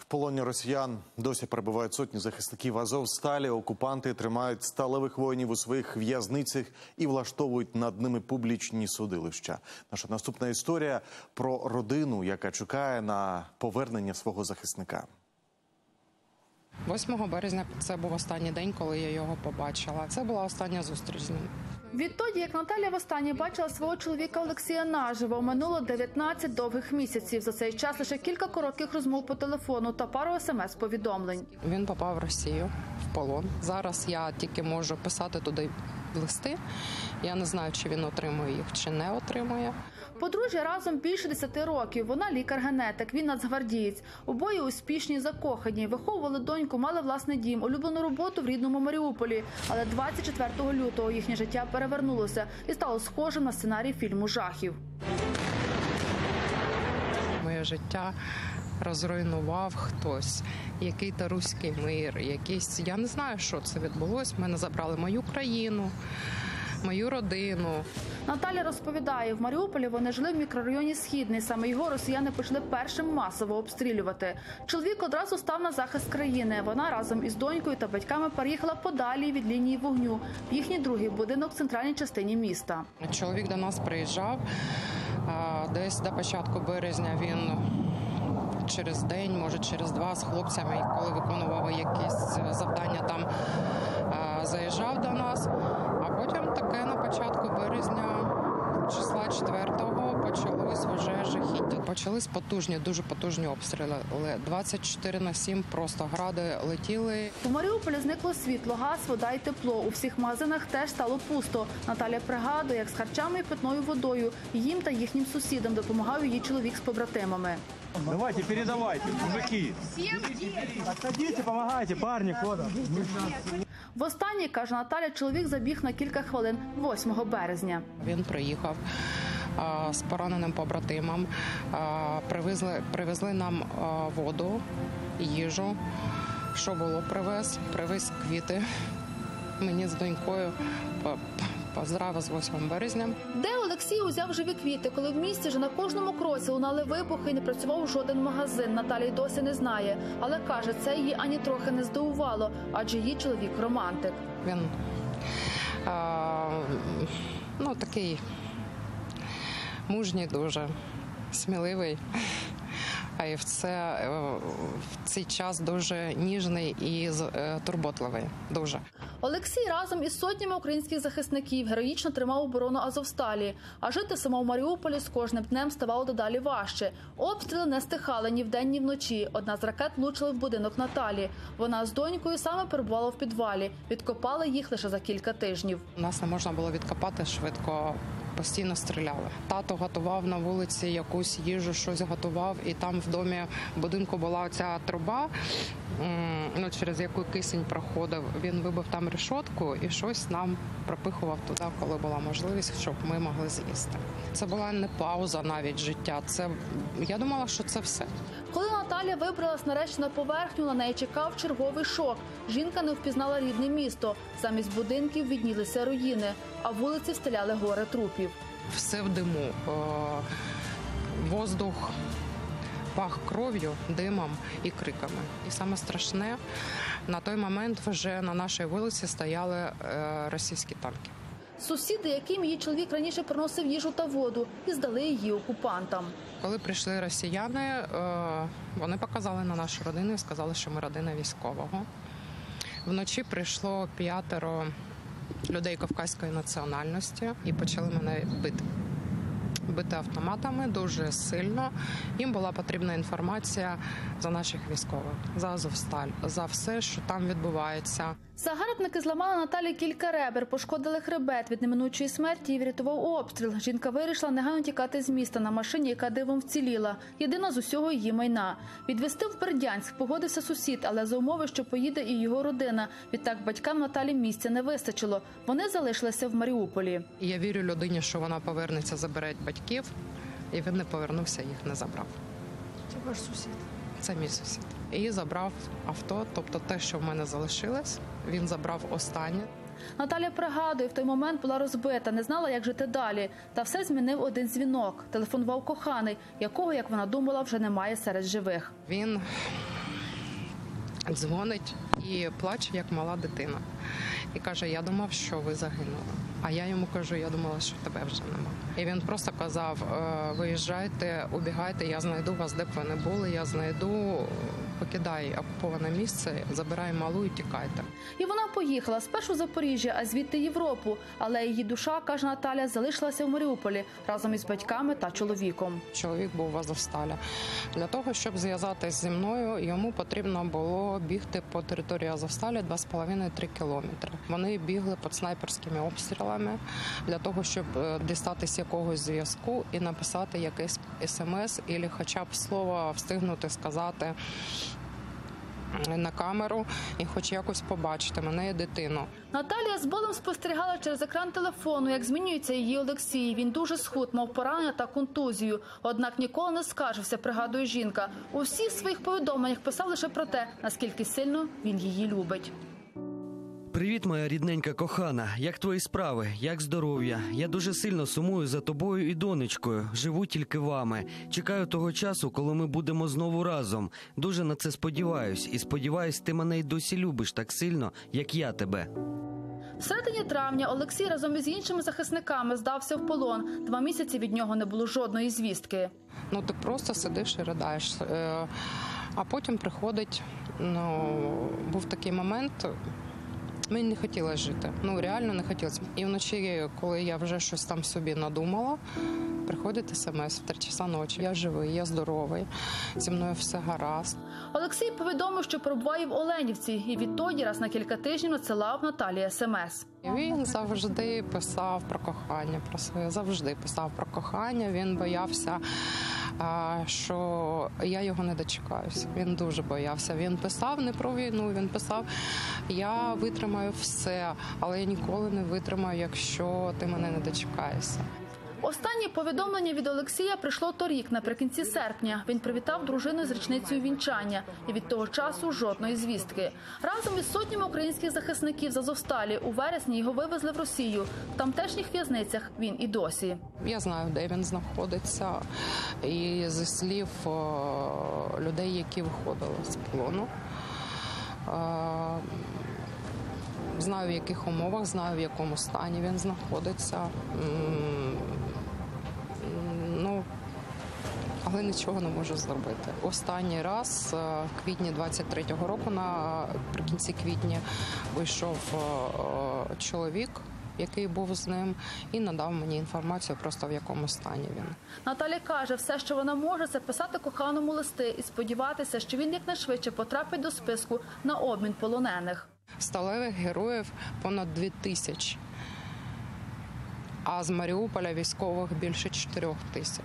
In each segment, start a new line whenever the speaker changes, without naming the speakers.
полоні росіян досі перебувають сотні захисників Азовсталі. Окупанти тримають сталевих воїнів у своїх в'язницях і влаштовують над ними публічні судилища. Наша наступна історія про родину, яка чекає на повернення свого захисника.
8 березня – це був останній день, коли я його побачила. Це була остання зустріч з ним.
Відтоді, як Наталя востаннє бачила свого чоловіка Олексія наживо, минуло 19 довгих місяців. За цей час лише кілька коротких розмов по телефону та пару смс-повідомлень.
Він попав в Росію, в полон. Зараз я тільки можу писати туди листи. Я не знаю, чи він отримує їх, чи не отримує.
Подружжя разом більше 10 років. Вона лікар-генетик, він нацгвардієць. Обоє успішні, закохані. Виховували доньку, мали власний дім, улюблену роботу в рідному Маріуполі. Але 24 лютого їхнє життя перевернулося і стало схожим на сценарій фільму жахів.
Моє життя розруйнував хтось. Який-то руський мир, якийсь... Я не знаю, що це відбулося. Мене забрали мою країну, мою родину.
Наталя розповідає, в Маріуполі вони жили в мікрорайоні Східний. Саме його росіяни почали першим масово обстрілювати. Чоловік одразу став на захист країни. Вона разом із донькою та батьками переїхала подалі від лінії вогню в їхній другий будинок в центральній частині міста.
Чоловік до нас приїжджав. Десь до початку березня він через день, може через два, з хлопцями, коли виконував якісь завдання, там заїжджав до нас. А потім таке на початку березня, числа 4-го, почалось вже жахіття. Почались потужні, дуже потужні обстріли. 24/7 просто гради летіли.
У Маріуполі зникло світло, газ, вода і тепло. У всіх магазинах теж стало пусто. Наталя пригадує, як з харчами і питною водою їм та їхнім сусідам допомагав її чоловік з побратимами.
Давайте, передавайте, мужики. Отходите, помогайте, парни, ходом.
Востаннє, каже Наталя, чоловік забіг на кілька хвилин 8 березня.
Він приїхав з пораненим побратимом, привезли нам воду, їжу. Що було? Привез квіти. Мені з донькою поздравив з 8 березня.
Де Олексій узяв живі квіти, коли в місті вже на кожному кроці лунали вибухи і не працював жоден магазин? Наталя й досі не знає. Але каже, це її ані трохи не здивувало, адже її чоловік романтик.
Він такий мужній дуже, сміливий. А і в цей час дуже ніжний і турботливий. Дуже.
Олексій разом із сотнями українських захисників героїчно тримав оборону Азовсталі. А жити в самому Маріуполі з кожним днем ставало дедалі важче. Обстріли не стихали ні вдень, ні вночі. Одна з ракет влучила в будинок Наталі. Вона з донькою саме перебувала в підвалі. Відкопали їх лише за кілька тижнів.
Нас не можна було відкопати швидко. Постійно стріляли. Тато готував на вулиці якусь їжу, щось готував, і там в домі в будинку була оця труба, через яку кисень проходив. Він вибив там решетку і щось нам пропихував туди, коли була можливість, щоб ми могли з'їсти. Це була не пауза навіть життя. Я думала, що це все.
Коли Наталя вибралась нарешті на поверхню, на неї чекав черговий шок. Жінка не впізнала рідне місто. Замість будинків віднілися руїни, а вулиці встеляли гори трупів.
Все в диму. Воздух пах кров'ю, димом і криками. І саме страшне, на той момент вже на нашій вулиці стояли російські танки.
Сусіди, яким її чоловік раніше приносив їжу та воду, і здали її окупантам.
Коли прийшли росіяни, вони показали на нашу родину і сказали, що ми родина військового. Вночі прийшло 5 людей кавказької національності і почали мене бити. Бити автоматами дуже сильно. Їм була потрібна інформація за наших військових, за Азовсталь, за все, що там відбувається.
Загарбники зламали Наталі кілька ребер, пошкодили хребет. Від неминучої смерті її врятував обстріл. Жінка вирішила негайно тікати з міста на машині, яка дивом вціліла. Єдина з усього її майна. Відвезти в Бердянськ погодився сусід, але за умови, що поїде і його родина. Відтак батькам Наталі місця не вистачило. Вони залишилися в Маріуполі.
Я вірю людині, що вона повернеться, забере батьків, і він не повернувся, їх не забрав.
Це ваш сусід?
Це мій сусід. І забрав авто, тобто те, що в мене залишилось, він забрав останнє.
Наталя пригадує, в той момент була розбита, не знала, як жити далі. Та все змінив один дзвінок. Телефонував коханий, якого, як вона думала, вже немає серед живих.
Він дзвонить і плаче, як мала дитина. І каже, я думав, що ви загинули. А я йому кажу, я думала, що тебе вже нема. І він просто казав, виїжджайте, убігайте, я знайду вас, де б ви не були, я знайду, покидай окуповане місце, забирай малу і тікайте.
І вона поїхала спершу в Запоріжжя, а звідти Європу. Але її душа, каже Наталя, залишилася в Маріуполі разом із батьками та чоловіком.
Чоловік був в Азовсталі. Для того, щоб зв'язатися зі мною, йому потрібно було бігти по території Азовсталі 2,5-3 кілометри. Вони бігли під снайперськими обстрілами для того, щоб дістатись якогось зв'язку і написати якийсь смс, або хоча б слово встигнути сказати на камеру і хоч якось побачити мене і дитину.
Наталія з болем спостерігала через екран телефону, як змінюється її Олексій. Він дуже схуд, мав поранення та контузію. Однак ніколи не скаржився, пригадує жінка. У всіх своїх повідомленнях писав лише про те, наскільки сильно він її любить.
Привіт, моя рідненька кохана. Як твої справи? Як здоров'я? Я дуже сильно сумую за тобою і донечкою. Живу тільки вами. Чекаю того часу, коли ми будемо знову разом. Дуже на це сподіваюсь. І сподіваюсь, ти мене й досі любиш так сильно, як я тебе.
В середині травня Олексій разом із іншими захисниками здався в полон. 2 місяці від нього не було жодної звістки.
Ти просто сидиш і ridaєш. А потім приходить, був такий момент, мені не хотілося жити. Реально не хотілося. І вночі, коли я вже щось там собі надумала, приходить смс в 3 часа ночі. Я живий, я здоровий, зі мною все гаразд.
Олексій повідомив, що перебуває в Оленівці і відтоді раз на кілька тижнів надсилав Наталії смс.
Він завжди писав про кохання, про своє, завжди писав про кохання. Він боявся, що я його не дочекаюсь. Він дуже боявся. Він писав не про війну, він писав, я витримаю все, але я ніколи не витримаю, якщо ти мене не дочекаєшся.
Останнє повідомлення від Олексія прийшло торік, наприкінці серпня. Він привітав дружину з річницею вінчання. І від того часу жодної звістки. Разом із сотнями українських захисників з Азовсталі у вересні його вивезли в Росію. В тамтешніх в'язницях він і досі.
Я знаю, де він знаходиться. І зі слів людей, які виходили з полону. Знаю, в яких умовах, знаю, в якому стані він знаходиться. Але нічого не можу зробити. Останній раз, в квітні 23-го року, наприкінці квітня, вийшов чоловік, який був з ним, і надав мені інформацію просто в якому стані він.
Наталя каже, все, що вона може, це писати коханому листи і сподіватися, що він якнайшвидше потрапить до списку на обмін полонених.
Сталевих героїв понад 2000, а з Маріуполя військових більше 4000.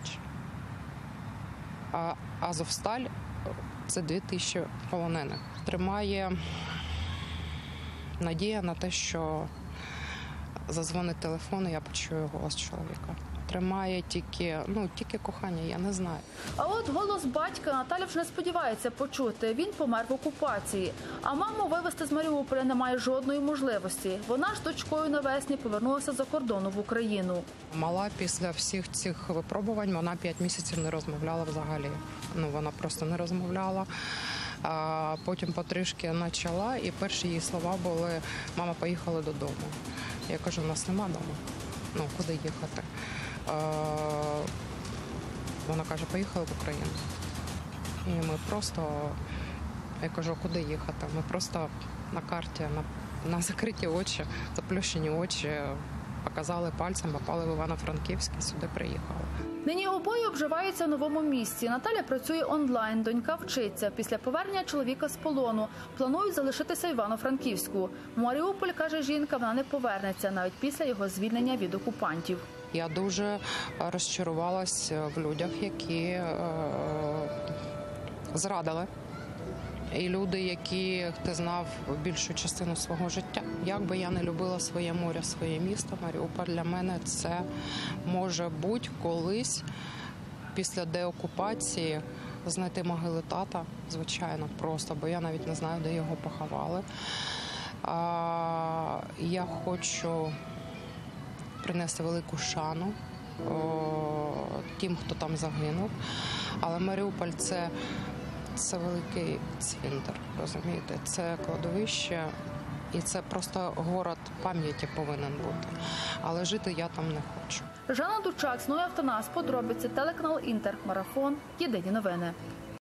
А Азовсталь – це 2000 полонених. Тримає надія на те, що задзвонить телефон, і я почую голос чоловіка. Тримає тільки кохання, я не знаю.
А от голос батька Наталя вже не сподівається почути. Він помер в окупації. А маму вивезти з Маріуполя немає жодної можливості. Вона ж дочкою навесні повернулася за кордону в Україну.
Мала після всіх цих випробувань, вона 5 місяців не розмовляла взагалі. Вона просто не розмовляла. А потім потрішки почала, і перші її слова були: «Мама, поїхали додому». Я кажу, у нас нема дому. Куди їхати? Вона каже, поїхали в Україну. І ми просто, я кажу, куди їхати? Ми просто на карті, на закриті очі, заплющені очі, показали пальцем, попали в Івано-Франківськ і сюди приїхали.
Нині обоє обживаються в новому місці. Наталя працює онлайн, донька вчиться. Після повернення чоловіка з полону планують залишитися в Івано-Франківську. В Маріуполь, каже жінка, вона не повернеться, навіть після його звільнення від окупантів.
Я дуже розчарувалась в людях, які зрадили. І люди, яких ти знав більшу частину свого життя. Як би я не любила своє море, своє місто, Маріуполь, для мене це може бути колись після деокупації знайти могили тата, звичайно, просто, бо я навіть не знаю, де його поховали. Я хочу принести велику шану тим, хто там загинув. Але Маріуполь – це Це великий цвинтар, розумієте? Це кладовище, і це просто город пам'яті повинен бути. Але жити я там не хочу.
Жанна Дучак, Ной Автонас, подробиці, телеканал Інтер, Марафон, Єдині новини.